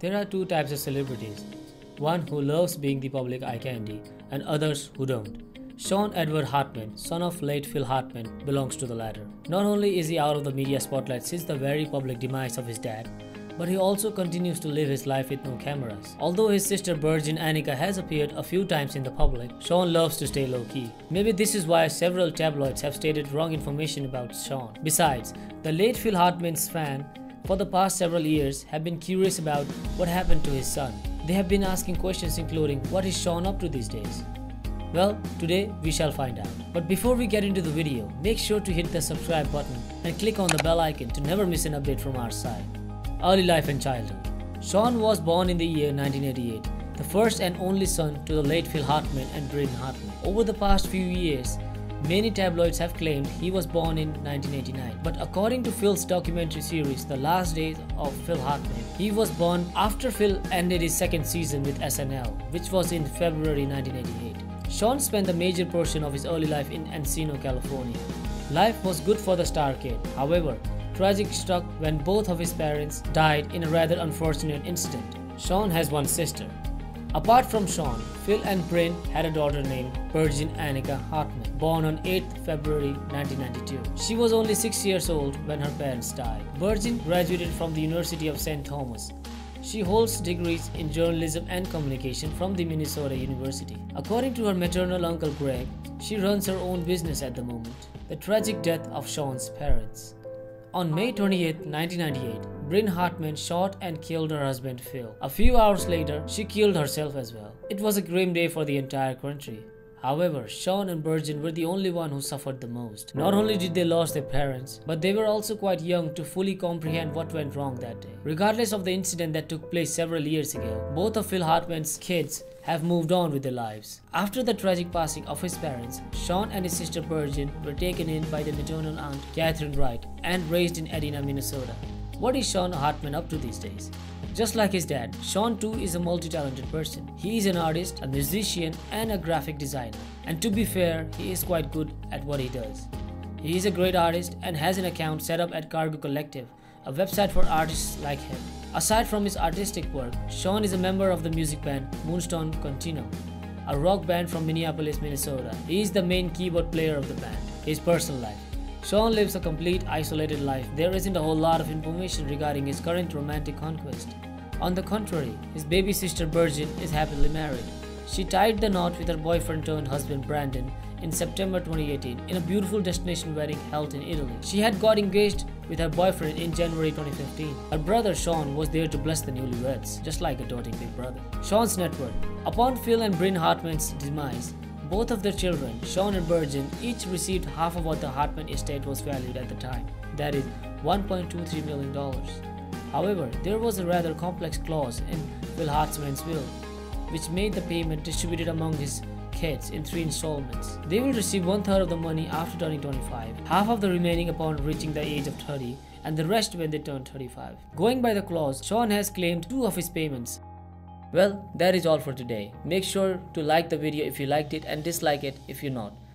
There are two types of celebrities, one who loves being the public eye candy and others who don't. Sean Edward Hartman, son of late Phil Hartman, belongs to the latter. Not only is he out of the media spotlight since the very public demise of his dad, but he also continues to live his life with no cameras. Although his sister Virgin Annika has appeared a few times in the public, Sean loves to stay low-key. Maybe this is why several tabloids have stated wrong information about Sean. Besides, the late Phil Hartman's fans for the past several years have been curious about what happened to his son. They have been asking questions including, what is Sean up to these days? Well, today we shall find out. But before we get into the video, make sure to hit the subscribe button and click on the bell icon to never miss an update from our side. Early life and childhood. Sean was born in the year 1988, the first and only son to the late Phil Hartman and Bryn Hartman. Over the past few years, many tabloids have claimed he was born in 1989, but according to Phil's documentary series The Last Days of Phil Hartman, he was born after Phil ended his second season with SNL, which was in February 1988. Sean spent the major portion of his early life in Encino, California. Life was good for the star kid, however, tragic struck when both of his parents died in a rather unfortunate incident. Sean has one sister. Apart from Sean, Phil and Bryn had a daughter named Virgin Annika Hartman, born on 8th February 1992. She was only 6 years old when her parents died. Virgin graduated from the University of St. Thomas. She holds degrees in journalism and communication from the Minnesota University. According to her maternal uncle Greg, she runs her own business at the moment. The tragic death of Sean's parents. On May 28, 1998, Bryn Hartman shot and killed her husband Phil. A few hours later, she killed herself as well. It was a grim day for the entire country. However, Sean and Virgin were the only one who suffered the most. Not only did they lose their parents, but they were also quite young to fully comprehend what went wrong that day. Regardless of the incident that took place several years ago, both of Phil Hartman's kids have moved on with their lives. After the tragic passing of his parents, Sean and his sister Virgin were taken in by their maternal aunt Catherine Wright and raised in Edina, Minnesota. What is Sean Hartman up to these days? Just like his dad, Sean too is a multi-talented person. He is an artist, a musician, and a graphic designer. And to be fair, he is quite good at what he does. He is a great artist and has an account set up at Cargo Collective, a website for artists like him. Aside from his artistic work, Sean is a member of the music band Moonstone Continuum, a rock band from Minneapolis, Minnesota. He is the main keyboard player of the band. His personal life. Sean lives a complete isolated life. There isn't a whole lot of information regarding his current romantic conquest. On the contrary, his baby sister Virgin is happily married. She tied the knot with her boyfriend turned husband Brandon in September 2018 in a beautiful destination wedding held in Italy. She had got engaged with her boyfriend in January 2015. Her brother Sean was there to bless the newlyweds, just like a doting big brother. Sean's net worth. Upon Phil and Bryn Hartman's demise, both of their children, Sean and Virgin, each received half of what the Hartman estate was valued at the time, that is $1.23 million. However, there was a rather complex clause in Phil Hartman's will, which made the payment distributed among his kids in 3 installments. They will receive 1/3 of the money after turning 25, half of the remaining upon reaching the age of 30, and the rest when they turn 35. Going by the clause, Sean has claimed 2 of his payments. Well, that is all for today. Make sure to like the video if you liked it and dislike it if you not.